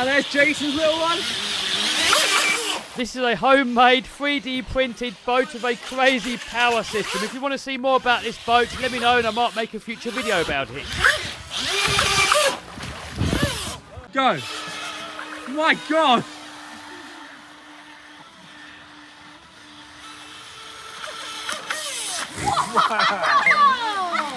And there's Jason's little one. This is a homemade 3D printed boat with a crazy power system. If you want to see more about this boat, let me know and I might make a future video about it. Go. My God. Wow.